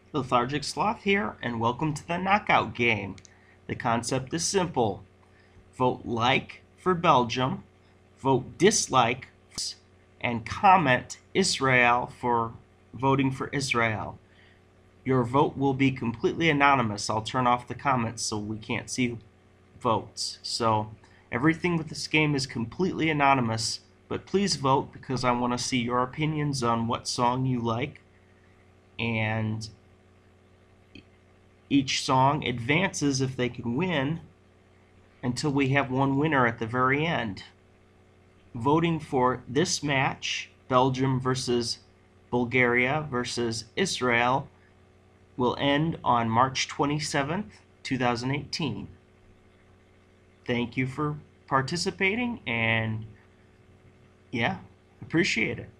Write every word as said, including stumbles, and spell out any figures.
Lethargic Sloth here, and welcome to the knockout game. The concept is simple. Vote like for Belgium, vote dislike, and comment Israel for voting for Israel. Your vote will be completely anonymous. I'll turn off the comments so we can't see votes. So everything with this game is completely anonymous, but please vote because I want to see your opinions on what song you like, and each song advances if they can win until we have one winner at the very end. Voting for this match, Belgium versus Bulgaria versus Israel, will end on March twenty-seventh, two thousand eighteen. Thank you for participating, and yeah, appreciate it.